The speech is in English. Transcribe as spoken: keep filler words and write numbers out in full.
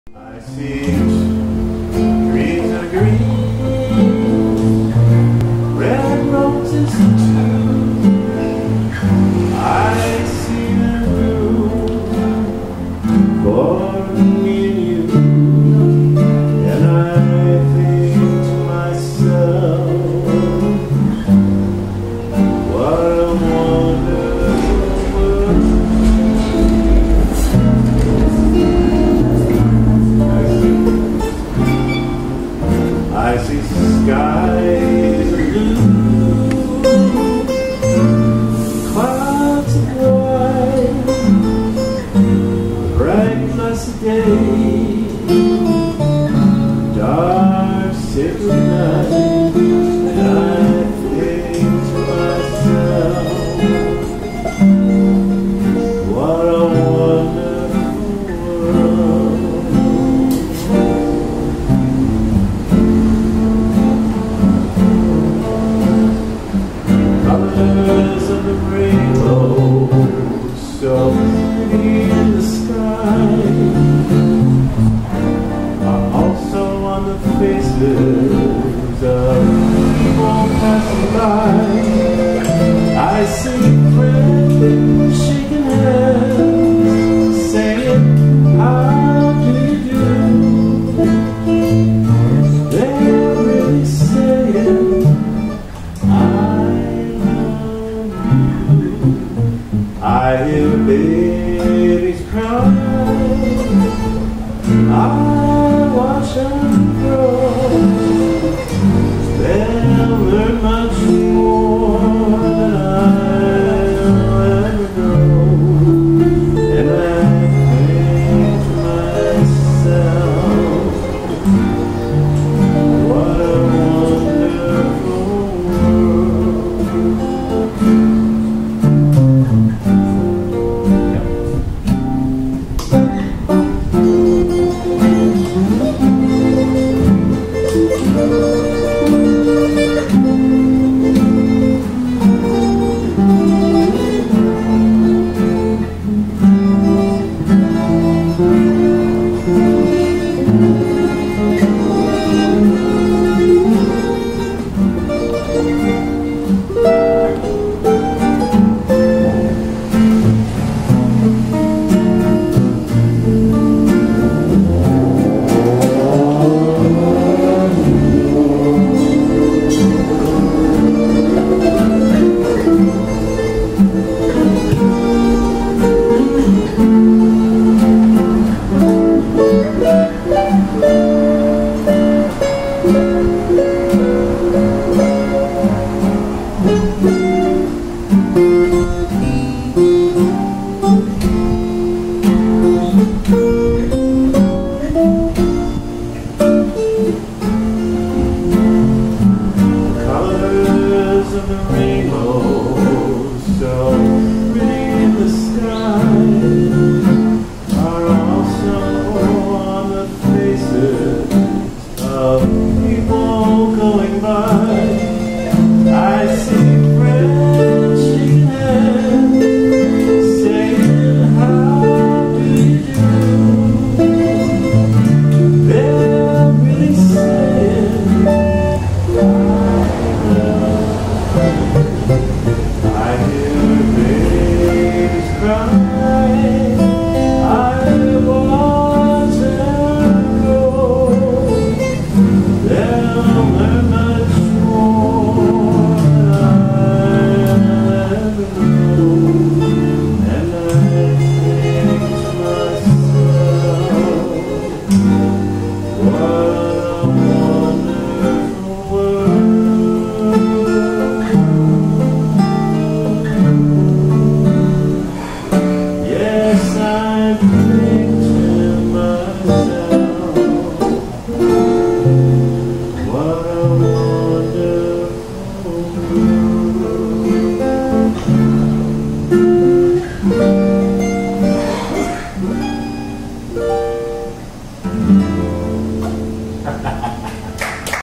I see dreams are green, red roses too. I see them bloom for me and you, and I think to myself, what a wonderful world. I see skies blue, clouds of white, bright blessed day, dark sacred night, and I think to myself, what a wonderful world. Colors of the rainbow, so pretty in the sky, are also on the faces of people passing by. I see friends shaking hands, saying, how do you do? They're really saying, I hear babies cry, I watch them